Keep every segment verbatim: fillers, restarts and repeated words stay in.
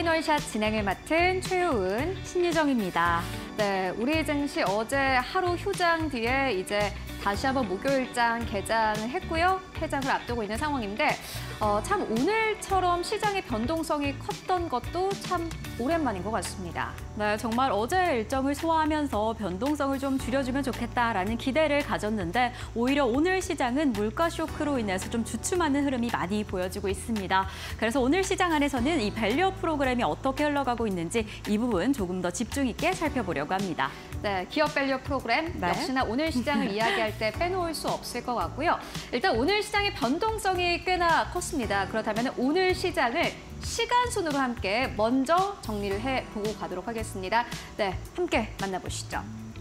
파이널샷 진행을 맡은 최효은, 신유정입니다. 네, 우리 증시 어제 하루 휴장 뒤에 이제 다시 한번 목요일장 개장을 했고요. 해장을 앞두고 있는 상황인데 어, 참 오늘처럼 시장의 변동성이 컸던 것도 참 오랜만인 것 같습니다. 네, 정말 어제 일정을 소화하면서 변동성을 좀 줄여주면 좋겠다라는 기대를 가졌는데 오히려 오늘 시장은 물가 쇼크로 인해서 좀 주춤하는 흐름이 많이 보여지고 있습니다. 그래서 오늘 시장 안에서는 이 밸류 프로그램이 어떻게 흘러가고 있는지 이 부분 조금 더 집중 있게 살펴보려고 합니다. 네, 기업 밸류 프로그램 네. 역시나 오늘 시장을 이야기할 때 빼놓을 수 없을 것 같고요. 일단 오늘 시장의 변동성이 꽤나 컸습니다. 그렇다면 오늘 시장을 시간 순으로 함께 먼저 정리를 해보고 가도록 하겠습니다. 네, 함께 만나보시죠.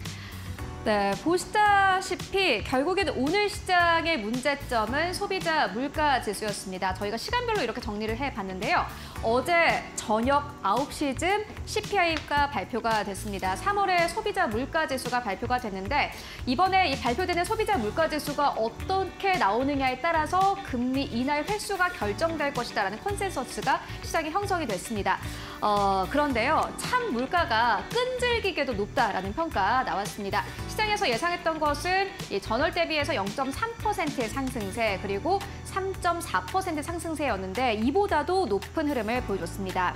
네, 보시다시피 결국에는 오늘 시장의 문제점은 소비자 물가 지수였습니다. 저희가 시간별로 이렇게 정리를 해봤는데요. 어제 저녁 아홉 시쯤 씨피아이가 발표가 됐습니다. 삼월에 소비자 물가 지수가 발표가 됐는데 이번에 이 발표되는 소비자 물가 지수가 어떻게 나오느냐에 따라서 금리 인하의 횟수가 결정될 것이다라는 컨센서스가 시장에 형성이 됐습니다. 어, 그런데요, 참 물가가 끈질기게도 높다라는 평가 나왔습니다. 시장에서 예상했던 것은 이 전월 대비해서 영 점 삼 퍼센트의 상승세 그리고 삼 점 사 퍼센트 상승세였는데 이보다도 높은 흐름을 보여줬습니다.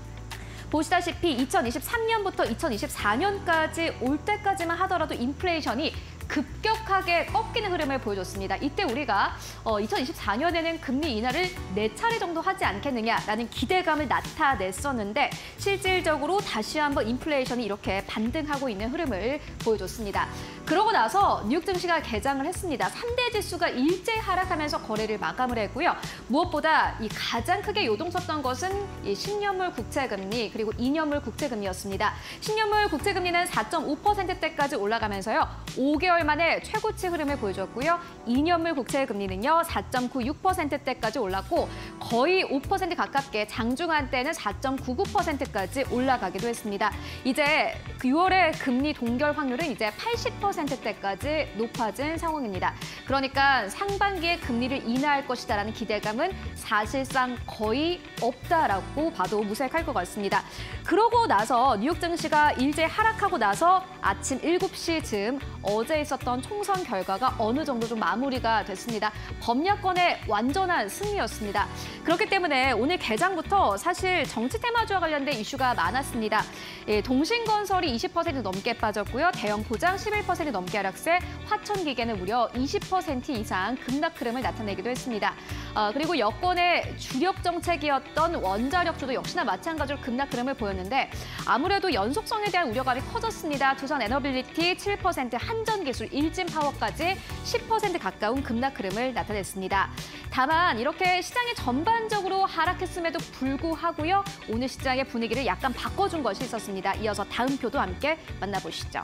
보시다시피 이천이십삼 년부터 이천이십사 년까지 올 때까지만 하더라도 인플레이션이 급격하게 꺾이는 흐름을 보여줬습니다. 이때 우리가 어, 이천이십사 년에는 금리 인하를 네 차례 정도 하지 않겠느냐라는 기대감을 나타냈었는데 실질적으로 다시 한번 인플레이션이 이렇게 반등하고 있는 흐름을 보여줬습니다. 그러고 나서 뉴욕 증시가 개장을 했습니다. 삼 대 지수가 일제 하락하면서 거래를 마감을 했고요. 무엇보다 이 가장 크게 요동쳤던 것은 이 십 년물 국채금리 그리고 이 년물 국채금리였습니다. 십 년물 국채금리는 사 점 오 퍼센트대까지 올라가면서요. 오 개월 만에 최고치 흐름을 보여줬고요. 이 년물 국채 금리는요 사 점 구육 퍼센트대까지 올랐고 거의 오 퍼센트 가깝게 장중한 때는 사 점 구구 퍼센트까지 올라가기도 했습니다. 이제 유월의 금리 동결 확률은 이제 팔십 퍼센트대까지 높아진 상황입니다. 그러니까 상반기에 금리를 인하할 것이다라는 기대감은 사실상 거의 없다라고 봐도 무색할 것 같습니다. 그러고 나서 뉴욕 증시가 일제 하락하고 나서 아침 일곱 시쯤 어제 있었던 총선 결과가 어느 정도 좀 마무리가 됐습니다. 범야권의 완전한 승리였습니다. 그렇기 때문에 오늘 개장부터 사실 정치 테마주와 관련된 이슈가 많았습니다. 예, 동신건설이 이십 퍼센트 넘게 빠졌고요. 대형포장 십일 퍼센트 넘게 하락세, 화천기계는 무려 이십 퍼센트 이상 급락 흐름을 나타내기도 했습니다. 어, 그리고 여권의 주력 정책이었던 원자력주도 역시나 마찬가지로 급락 흐름을 보였는데 아무래도 연속성에 대한 우려감이 커졌습니다. 두산 에너빌리티 칠 퍼센트, 한전기술, 일진파워까지 십 퍼센트 가까운 급락 흐름을 나타냈습니다. 다만 이렇게 시장이 전반적으로 하락했음에도 불구하고요. 오늘 시장의 분위기를 약간 바꿔준 것이 있었습니다. 이어서 다음 표도 함께 만나보시죠.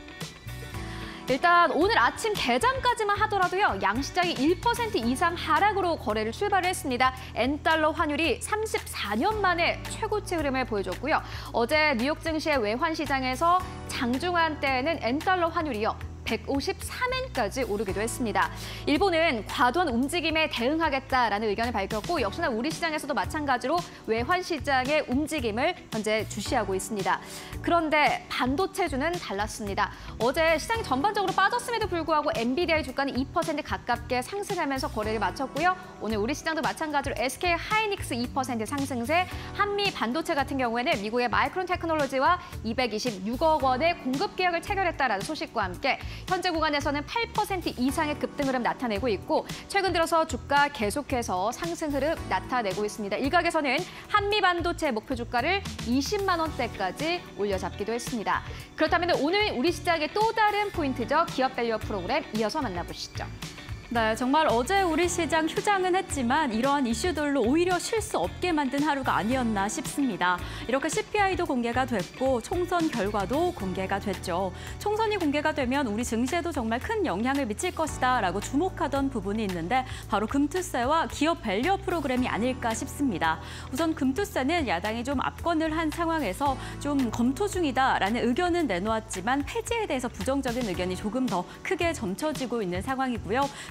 일단 오늘 아침 개장까지만 하더라도요. 양시장이 일 퍼센트 이상 하락으로 거래를 출발을 했습니다. N달러 환율이 삼십사 년 만에 최고치 흐름을 보여줬고요. 어제 뉴욕 증시의 외환시장에서 장중한 때에는 N달러 환율이요. 백오십삼 엔까지 오르기도 했습니다. 일본은 과도한 움직임에 대응하겠다라는 의견을 밝혔고 역시나 우리 시장에서도 마찬가지로 외환 시장의 움직임을 현재 주시하고 있습니다. 그런데 반도체주는 달랐습니다. 어제 시장이 전반적으로 빠졌음에도 불구하고 엔비디아의 주가는 이 퍼센트 가깝게 상승하면서 거래를 마쳤고요. 오늘 우리 시장도 마찬가지로 에스케이 하이닉스 이 퍼센트 상승세, 한미 반도체 같은 경우에는 미국의 마이크론 테크놀로지와 이백이십육억 원의 공급 계약을 체결했다라는 소식과 함께 현재 구간에서는 팔 퍼센트 이상의 급등 흐름 나타내고 있고 최근 들어서 주가 계속해서 상승 흐름 나타내고 있습니다. 일각에서는 한미 반도체 목표 주가를 이십만 원대까지 올려잡기도 했습니다. 그렇다면 오늘 우리 시장의 또 다른 포인트죠. 기업 밸류 프로그램 이어서 만나보시죠. 네, 정말 어제 우리 시장 휴장은 했지만 이러한 이슈들로 오히려 쉴 수 없게 만든 하루가 아니었나 싶습니다. 이렇게 씨피아이도 공개가 됐고 총선 결과도 공개가 됐죠. 총선이 공개가 되면 우리 증시에도 정말 큰 영향을 미칠 것이다 라고 주목하던 부분이 있는데 바로 금투세와 기업 밸류 프로그램이 아닐까 싶습니다. 우선 금투세는 야당이 좀 압권을 한 상황에서 좀 검토 중이다라는 의견은 내놓았지만 폐지에 대해서 부정적인 의견이 조금 더 크게 점쳐지고 있는 상황이고요.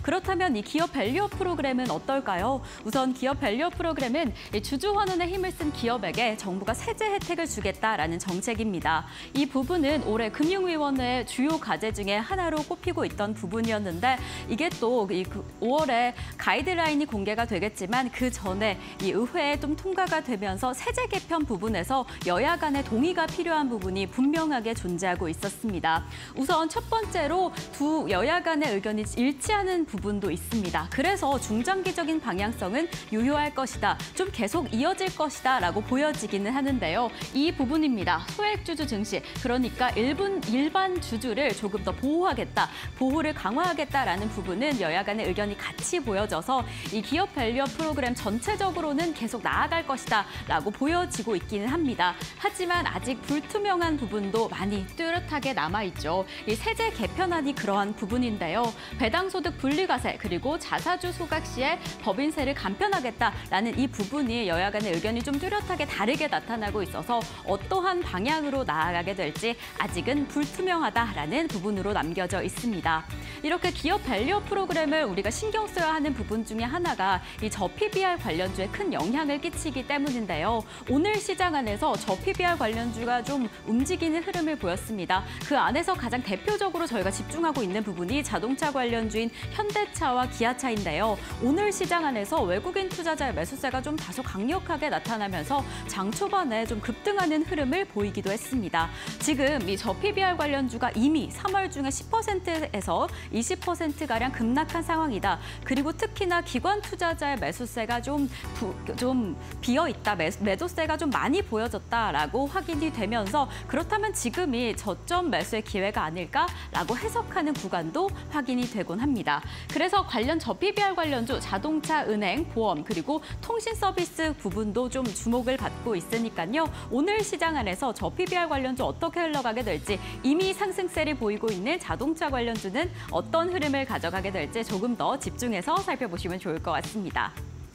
그렇다면 이 기업 밸류업 프로그램은 어떨까요? 우선 기업 밸류업 프로그램은 이 주주 환원에 힘을 쓴 기업에게 정부가 세제 혜택을 주겠다라는 정책입니다. 이 부분은 올해 금융위원회 주요 과제 중에 하나로 꼽히고 있던 부분이었는데 이게 또 오월에 가이드라인이 공개가 되겠지만 그 전에 이 의회에 좀 통과가 되면서 세제 개편 부분에서 여야 간의 동의가 필요한 부분이 분명하게 존재하고 있었습니다. 우선 첫 번째로 두 여야 간의 의견이 일치하는 부분도 있습니다. 그래서 중장기적인 방향성은 유효할 것이다, 좀 계속 이어질 것이다 라고 보여지기는 하는데요. 이 부분입니다. 소액주주 증시, 그러니까 일본, 일반 주주를 조금 더 보호하겠다, 보호를 강화하겠다라는 부분은 여야 간의 의견이 같이 보여져서 이 기업 밸류업 프로그램 전체적으로는 계속 나아갈 것이다 라고 보여지고 있기는 합니다. 하지만 아직 불투명한 부분도 많이 뚜렷하게 남아있죠. 이 세제 개편안이 그러한 부분인데요. 배당소득 분리과세 그리고 자사주 소각 시에 법인세를 간편하겠다라는 이 부분이 여야 간의 의견이 좀 뚜렷하게 다르게 나타나고 있어서 어떠한 방향으로 나아가게 될지 아직은 불투명하다라는 부분으로 남겨져 있습니다. 이렇게 기업 밸류업 프로그램을 우리가 신경 써야 하는 부분 중에 하나가 이 저피비알 관련주에 큰 영향을 끼치기 때문인데요. 오늘 시장 안에서 저피비알 관련주가 좀 움직이는 흐름을 보였습니다. 그 안에서 가장 대표적으로 저희가 집중하고 있는 부분이 자동차 관련주인 현대차와 기아차인데요. 오늘 시장 안에서 외국인 투자자의 매수세가 좀 다소 강력하게 나타나면서 장 초반에 좀 급등하는 흐름을 보이기도 했습니다. 지금 이 저피비알 관련주가 이미 삼월 중에 십 퍼센트에서 이십 퍼센트가량 급락한 상황이다. 그리고 특히나 기관 투자자의 매수세가 좀, 부, 좀 비어있다, 매, 매도세가 좀 많이 보여졌다라고 확인이 되면서 그렇다면 지금이 저점 매수의 기회가 아닐까라고 해석하는 구간도 확인이 되곤 합니다. 그래서 관련 저피비알 관련주, 자동차, 은행, 보험, 그리고 통신 서비스 부분도 좀 주목을 받고 있으니까요. 오늘 시장 안에서 저피비알 관련주 어떻게 흘러가게 될지, 이미 상승세를 보이고 있는 자동차 관련주는 어떤 흐름을 가져가게 될지 조금 더 집중해서 살펴보시면 좋을 것 같습니다.